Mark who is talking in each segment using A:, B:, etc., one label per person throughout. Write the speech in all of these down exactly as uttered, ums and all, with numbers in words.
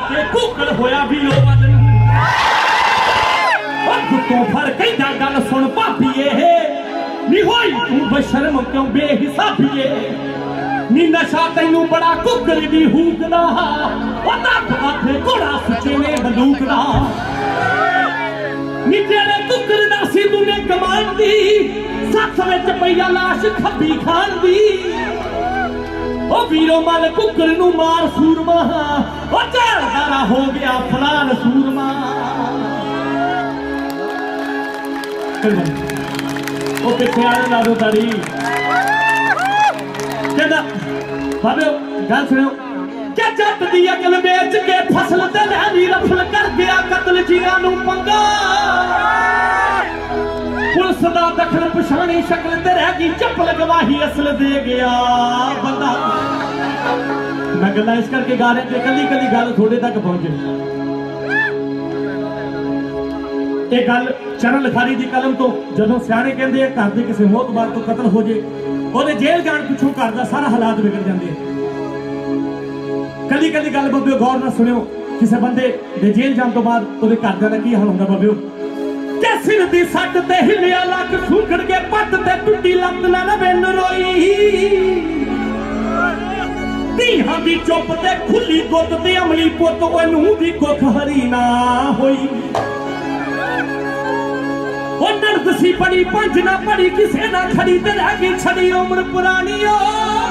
A: के कुकड़ होया भी ओ वल तो फड़ कहंदा गल सुन भाभीए नी होई तू बशर्म क्यों बेहिसाबीए नी नशा तैनू बड़ा कुकड़ दी हूकदा ओ तक आथे घोड़ा सुचे ने बंदूक दा नी तेरे कुकड़ दा सी तूने कमान दी सच विच पईया लाश खब्बी खान दी ओ वीरो मल कुकड़ नू मार सूरमा ओ चढ़दारा हो गया फलान सूरमा ओ पिछे आने ला दो ताड़ी कहना बाबे गल सुनो क्या जट दी अकल बेच के फसल ते लहरी रफल कर गया कत्ल जिया नू पंगा पुलिस दा दखल पछाणी शक्ल ते रह गई चप्पल गवाही असल दे गया बंदा मैं गल्लां इस करके गा रहे थे कली कली गल थोड़े तक पहुंचे ये गल चरण लिखारी की कलम तो जदों सियाणे कहंदे आ घर दे किसी मोहतबार तो कतल हो जाए ओहदे जेल जाण पिछों घर दा सारा हालात बिगड़ जांदे कली कली गल बब्बिओ गौर नाल सुनियो किसी बंदे दे जेल जाण तो बाद ओहदे घरदिआं दा की हाल हुंदा बब्बिओ ते सिर दी सट ते हिलिया लक सुखड़ के पट ते टुटी लत ना रवे नरोई धीहां दी चुप ते खुली गुੱਤ ते अमली पुੱਤ ओनू दी कुख हरी ना होई ओ नर्द सी बड़ी पंज ना पड़ी किसे ना खड़ी ते रह गई छड़ी उम्र पुरानी ओ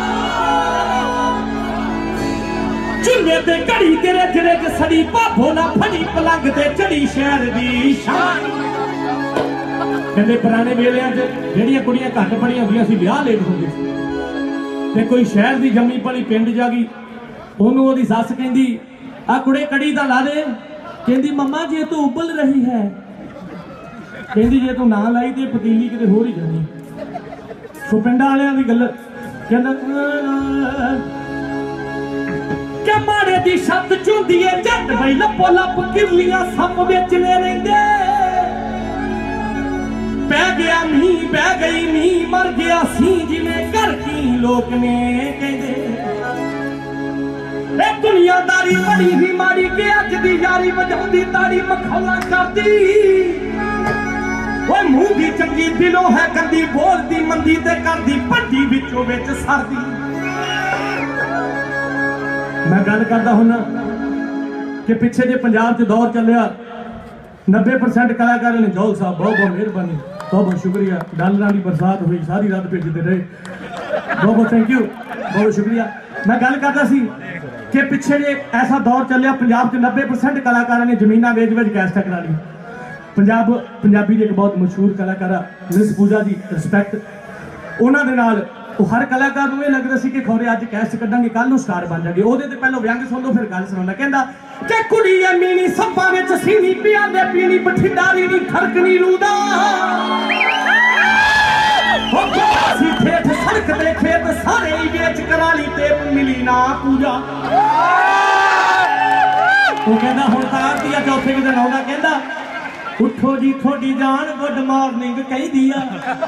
A: चुल्हे ते घड़ी तेरे जिरे च सड़ी भाभो ना फड़ी पलंग ते चढ़ी शहर दी शान कहंदे पुराने वेलियां च जेहड़ियां कुड़ियां घट पढ़ियां होंदियां सी विआह लेट होंदे सी ते कोई शहर दी जम्मी पली पिंड जा गई ओनू ओदी सस कहंदी आ कुड़े कड़ी दा ला दे कहंदी मम्मा जे तू उबल रही है कहंदी जे तू ना लाई ते पतीली किते होर ही जानी सो पिंडां वालियां दी गल कहंदा क्या माड़े दी छत चुंदी है जट बई लपो लप किरलियां सप बेचने रहिंदे पै गया मी बह गई मी मर गया सी जिवें घर की लोक ने कहंदे ए दुनियादारी बड़ी ही माड़ी के अज दी यारी वजाउंदी ताड़ी मखौला करदी ओए मुंह दी चंगी दिलों है गंदी बोलदी मंदी ते करदी भट्टी विचों विच सरदी मैं गल करदा हुन्ना कि पिछे जे पंजाब च दौर चलिया नब्बे परसेंट कलाकार ने जौल साहब बहुत बहुत मेहरबानी बहुत बहुत शुक्रिया डालरां दी बरसात हुई सारी रात भेजते रहे बहुत बहुत थैंक यू बहुत शुक्रिया मैं गल करदा सी कि पिछे जे ऐसा दौर चलिया पंजाब च नब्बे परसेंट कलाकारां ने जमीनां वेच वेच कैसटां करा ली पंजाब पंजाबी दे एक बहुत मशहूर कलाकार मिस पूजा दी रिस्पैक्ट उन्हां दे नाल हर कलाकार नूं लगदा सी कि खौरे अज कैस्ट कड्डांगे कल नूं स्टार बन जाएगी ओहदे ते पहलों व्यंग सुन लो फिर गल सुनांदा कहंदा कि कुड़ी ऐ मीनी सप्पां विच सीनी पिआंदे पीनी बठिंडारी दी खड़कनी रूदा हो सी ठेठ सड़क ते खेत सारे ही वेच कराली ते मिली ना पूजा वो कहंदा हुण तां आरती चौथे दिन आउंदा कहंदा उठो जी थोड़ी जान गुड मॉर्निंग कही दिया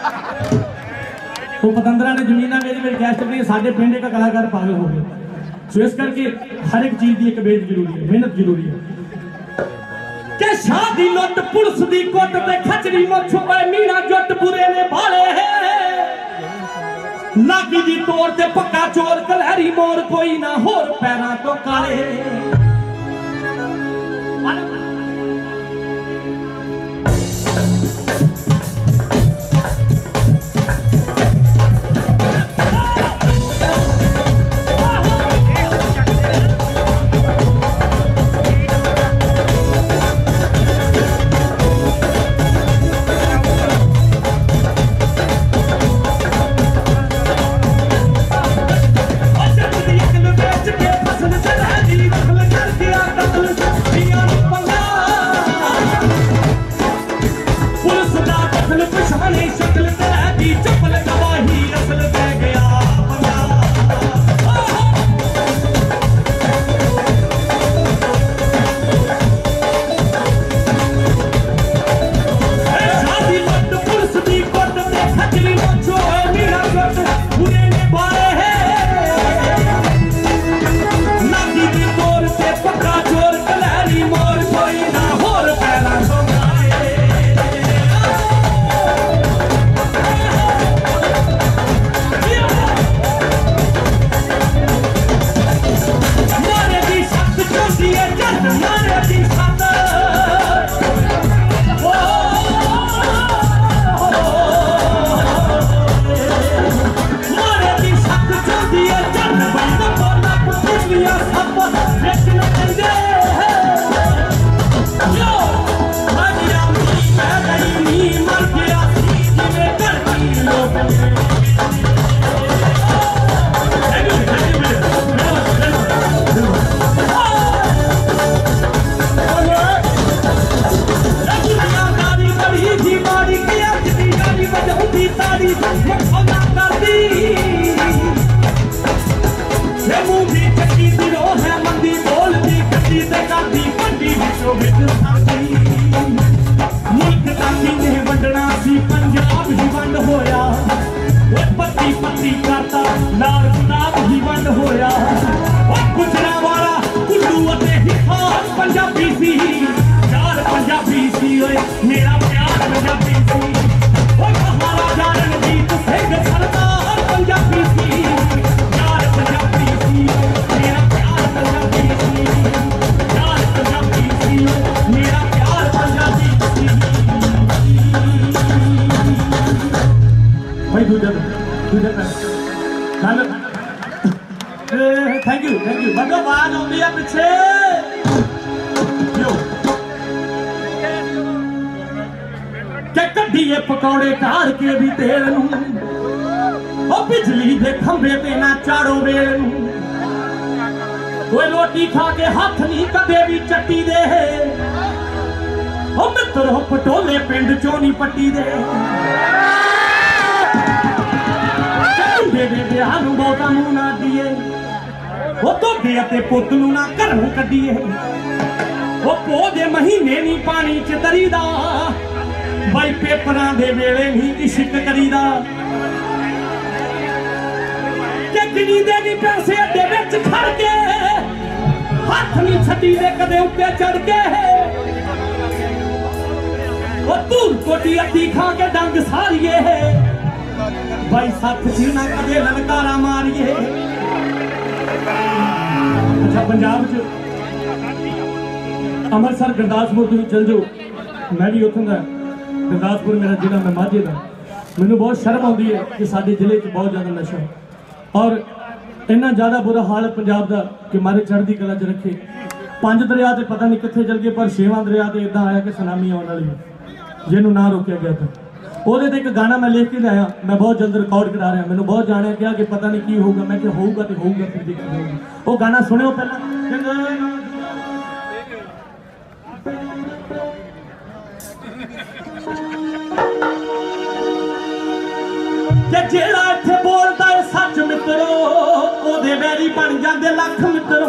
A: वो पतंदरा ने जमीना मेरी मेरी कैस्ट अपनी साढ़े पिंड का कलाकार पागल हो गए सो इस करके हर एक चीज की एक बेज जरूरी है मेहनत जरूरी है के शादी लुट पुलिस दी कुट ते खचरी मुछ पे मीना जट बुरे ने भाले लागी दी तोड़ ते पक्का चोर कलहरी मोर कोई ना होर पैरां तो काले
B: Listen to
A: दूजे पैर थैंक यू थैंक यू मतलब आवाज आती है पिछे के कड्डीए पकौड़े ढाल के भी तेल नूं बिजली दे खंबे ते ना चाड़ो वेल नूं कोई रोटी खा के हाथ नहीं कदे भी चट्टी दे ओ मित्रो पटोले पिंड चों नहीं पट्टी दे दे दे ब्याह नूं बहुता मूंह ना दिए ओ धोखे ते पुੱਤ नूं ना घरों कड्डीए ओ पो दे महीने नहीं पानी च तरीदा भाई पेपरां दे वेले नहीं इश्क करीदा कि गिनी दे नहीं पैसे अड्डे विच खड़ के हाथ नहीं छड्डी दे कदे उत्ते चढ़ के ओ धूल कोटी अद्धी खा के डंग सारिए भाई सख च ना कदे ललकारा मारिए। अच्छा पंजाब च अमृतसर गुरदासपुर तुसीं चल जाओ मैं भी उत्थों दा गुरदासपुर मेरा जिला मैं माझे का मैनू बहुत शर्म आती है कि साडे जिले च बहुत ज़्यादा नशा और इन्ना ज़्यादा बुरा हाल है पंजाब का कि मारे चढ़ती कला च रखे पंज दरिया तो पता नहीं कितने चल गए पर छेवां दरिया तो इदा आया कि सुनामी आने वाली है जिन्हों ना रोकया गया था वो एक गाना मैं लिख के लाया मैं बहुत जल्द रिकॉर्ड करा रहा मैंने बहुत जाने क्या कि पता नहीं की होगा मैं कि होगा तो होगा फिर देखा जाऊगा वो गाना सुनियो पहला कि जेड़ा इत्थे बोलदा है सच मित्रो ओदे वैरी बन जांदे लख मित्रो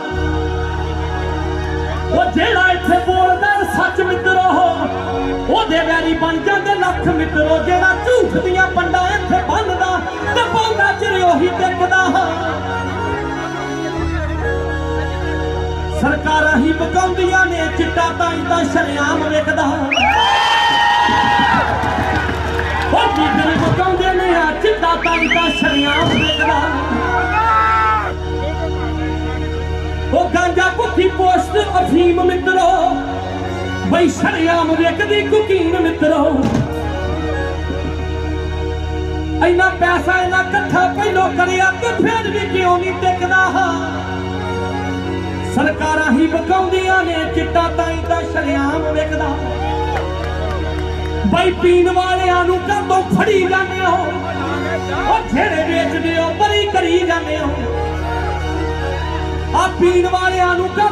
A: ओ जेड़ा इत्थे बोलदा है सच मित्रो ओदे वैरी बन जांदे लख मित्रो जेड़ा झूठ दियां पंडा इत्थे बनदा ते पाउंदा चिर ओही टिकदा सरकारां ही बकाउंदियां ने चिट्टा ताई तां शरेआम विकदा बकाउंदे ने चिट्टा ताई तां शरेआम विकदा ओ गांजा भुक्खी पोस्ट अफीम मित्रो बई शरेआम विकदी कुकीन मित्रो इन्ना पैसा इन्ना कट्ठा पहलो करिया ते फिर भी क्यों नहीं टिकदा सरकारां ही बकाउंदियां ने चिट्टा ताई तां शरेआम विकदा भाई पीन वाले कदों फड़ी जाने हो जेड़े बेचते हो बरी करी जाने हो आ पीन वाले